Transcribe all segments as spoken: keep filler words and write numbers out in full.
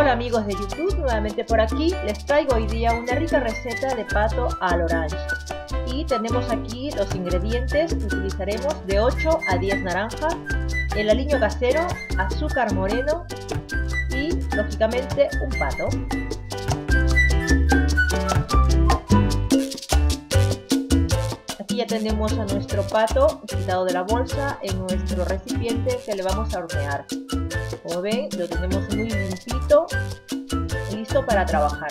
Hola amigos de YouTube, nuevamente por aquí les traigo hoy día una rica receta de pato al orange. Y tenemos aquí los ingredientes que utilizaremos: de ocho a diez naranjas, el aliño casero, azúcar moreno y lógicamente un pato. Aquí ya tenemos a nuestro pato quitado de la bolsa en nuestro recipiente que le vamos a hornear. Como ven, lo tenemos muy limpito y listo para trabajar.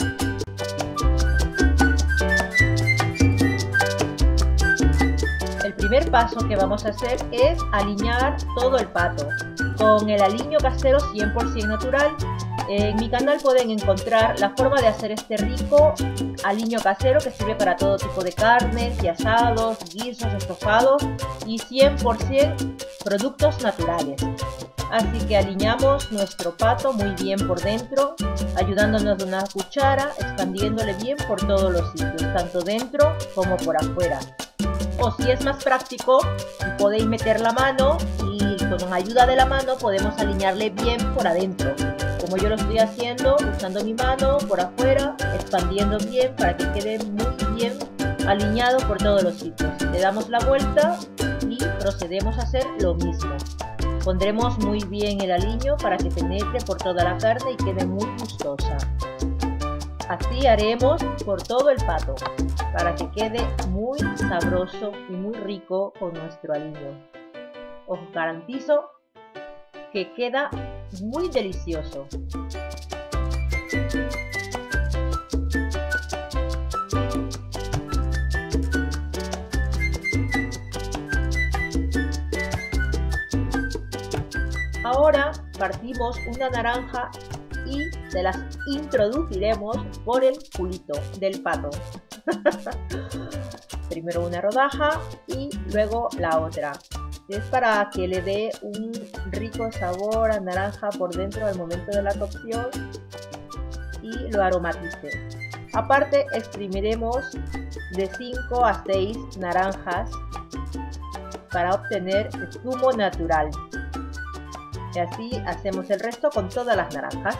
El primer paso que vamos a hacer es aliñar todo el pato con el aliño casero cien por ciento natural. En mi canal pueden encontrar la forma de hacer este rico aliño casero que sirve para todo tipo de carnes y asados, guisos, estofados y cien por ciento productos naturales. Así que aliñamos nuestro pato muy bien por dentro, ayudándonos de una cuchara, expandiéndole bien por todos los sitios, tanto dentro como por afuera. O si es más práctico, podéis meter la mano y con ayuda de la mano podemos alinearle bien por adentro. Como yo lo estoy haciendo, usando mi mano por afuera, expandiendo bien para que quede muy bien alineado por todos los sitios. Le damos la vuelta y procedemos a hacer lo mismo. Pondremos muy bien el aliño para que penetre por toda la carne y quede muy gustosa. Así haremos por todo el pato, para que quede muy sabroso y muy rico con nuestro aliño. Os garantizo que queda muy delicioso. Ahora partimos una naranja y se las introduciremos por el culito del pato. Primero una rodaja y luego la otra. Es para que le dé un rico sabor a naranja por dentro al momento de la cocción y lo aromatice. Aparte exprimiremos de cinco a seis naranjas para obtener zumo natural. Y así hacemos el resto con todas las naranjas.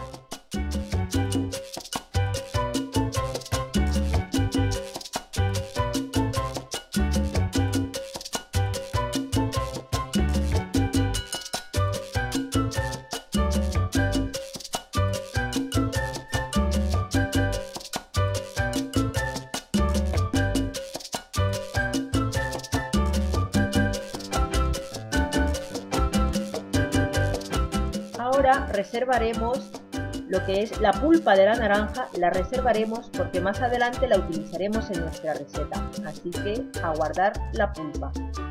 Ahora reservaremos lo que es la pulpa de la naranja, la reservaremos porque más adelante la utilizaremos en nuestra receta, así que a guardar la pulpa.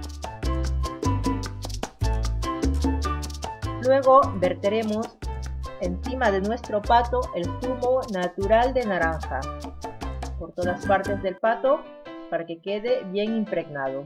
Luego verteremos encima de nuestro pato el zumo natural de naranja por todas partes del pato para que quede bien impregnado.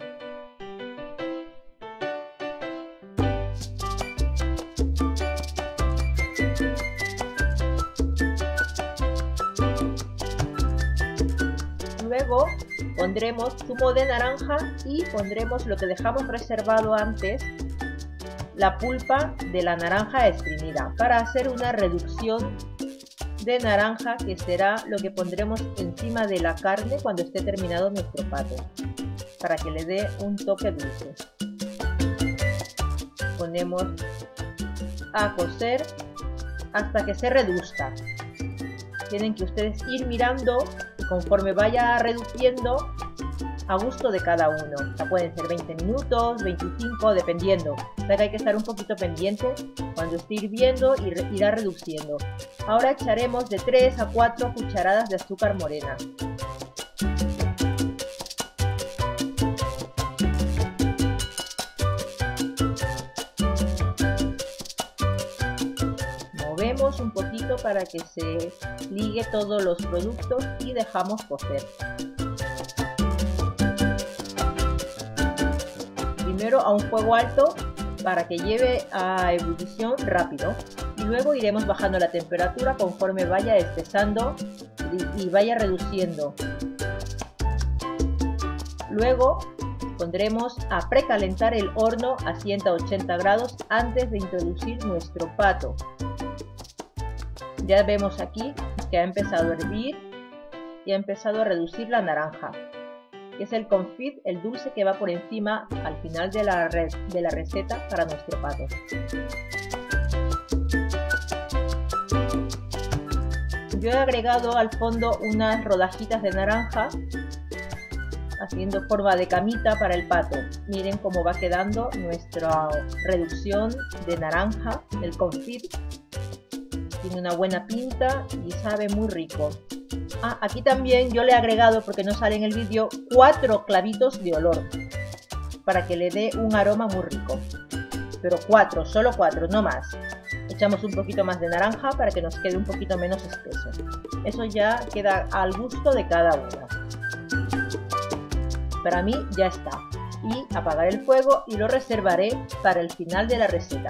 Luego pondremos zumo de naranja y pondremos lo que dejamos reservado antes, la pulpa de la naranja exprimida, para hacer una reducción de naranja que será lo que pondremos encima de la carne cuando esté terminado nuestro pato, para que le dé un toque dulce. Ponemos a cocer hasta que se reduzca. Tienen que ustedes ir mirando conforme vaya reduciendo a gusto de cada uno. O sea, pueden ser veinte minutos, veinticinco, dependiendo. O sea que hay que estar un poquito pendiente cuando esté hirviendo y re irá reduciendo. Ahora echaremos de tres a cuatro cucharadas de azúcar morena. Movemos un poquito para que se ligue todos los productos y dejamos cocer. Primero a un fuego alto para que lleve a ebullición rápido y luego iremos bajando la temperatura conforme vaya espesando y, y vaya reduciendo. Luego pondremos a precalentar el horno a ciento ochenta grados antes de introducir nuestro pato. Ya vemos aquí que ha empezado a hervir y ha empezado a reducir la naranja. Es el confit, el dulce que va por encima al final de la, re de la receta para nuestro pato. Yo he agregado al fondo unas rodajitas de naranja, haciendo forma de camita para el pato. Miren cómo va quedando nuestra reducción de naranja, el confit. Tiene una buena pinta y sabe muy rico. Ah, aquí también yo le he agregado, porque no sale en el vídeo, cuatro clavitos de olor para que le dé un aroma muy rico. Pero cuatro, solo cuatro, no más. Echamos un poquito más de naranja para que nos quede un poquito menos espeso. Eso ya queda al gusto de cada uno. Para mí ya está. Y apagaré el fuego y lo reservaré para el final de la receta.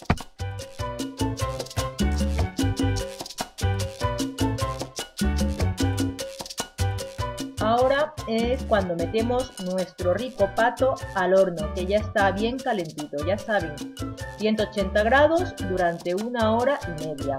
Ahora es cuando metemos nuestro rico pato al horno, que ya está bien calentito, ya saben, ciento ochenta grados durante una hora y media.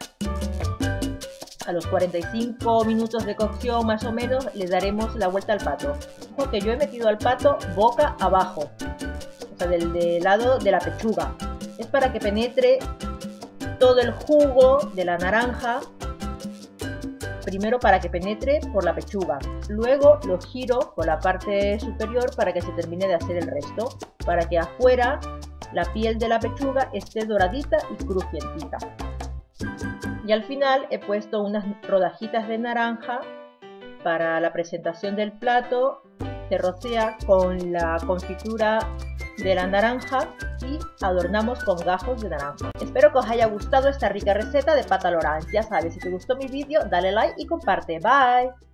A los cuarenta y cinco minutos de cocción más o menos le daremos la vuelta al pato. Porque yo he metido al pato boca abajo, o sea, del, del lado de la pechuga. Es para que penetre todo el jugo de la naranja. Primero para que penetre por la pechuga, luego lo giro por la parte superior para que se termine de hacer el resto, para que afuera la piel de la pechuga esté doradita y crujientita. Y al final he puesto unas rodajitas de naranja para la presentación del plato. Se rocea con la confitura de la naranja y adornamos con gajos de naranja. Espero que os haya gustado esta rica receta de pata a l'orange. Ya sabes, si te gustó mi vídeo, dale like y comparte. Bye.